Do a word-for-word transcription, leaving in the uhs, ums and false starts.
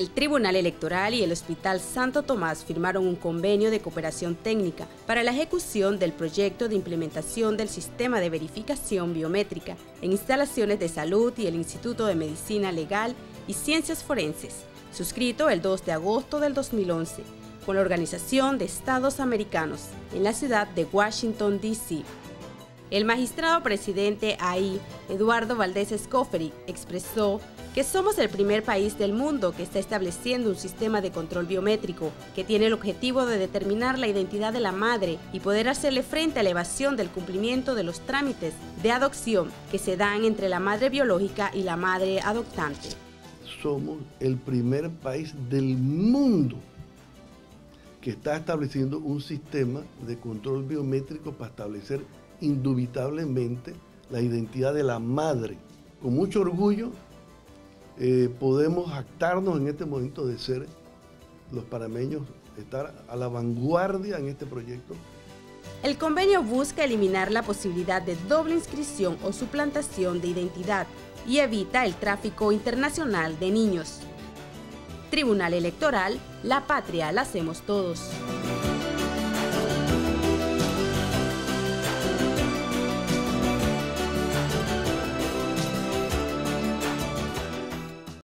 El Tribunal Electoral y el Hospital Santo Tomás firmaron un convenio de cooperación técnica para la ejecución del proyecto de implementación del sistema de verificación biométrica en instalaciones de salud y el Instituto de Medicina Legal y Ciencias Forenses, suscrito el dos de agosto del dos mil once, con la Organización de Estados Americanos, en la ciudad de Washington, D C El magistrado presidente ahí, Eduardo Valdés Escoferi, expresó que somos el primer país del mundo que está estableciendo un sistema de control biométrico que tiene el objetivo de determinar la identidad de la madre y poder hacerle frente a la evasión del cumplimiento de los trámites de adopción que se dan entre la madre biológica y la madre adoptante. Somos el primer país del mundo que está estableciendo un sistema de control biométrico para establecer indubitablemente la identidad de la madre. Con mucho orgullo eh, podemos jactarnos en este momento de ser los panameños, estar a la vanguardia en este proyecto. El convenio busca eliminar la posibilidad de doble inscripción o suplantación de identidad y evita el tráfico internacional de niños. Tribunal Electoral, la patria la hacemos todos.